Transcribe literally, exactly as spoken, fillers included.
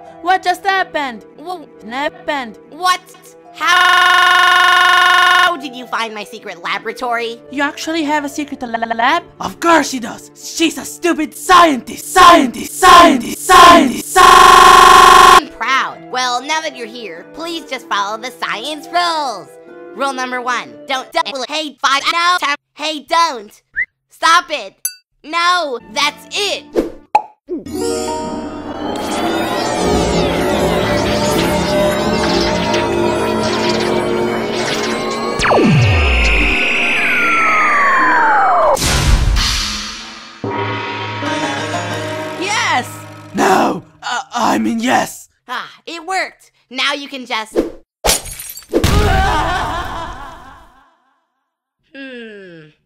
What just happened? Whoa. Happened? What? How did you find my secret laboratory? You actually have a secret lab? Of course she does! She's a stupid scientist! Scientist! Scientist! Scientist! Scientist! I'm proud. Well, now that you're here, please just follow the science rules. Rule number one, don't, don't hey, five, no, ten, hey, don't. Stop it. No, that's it. Yes! No! Uh, I mean yes! Ah, it worked. Now you can just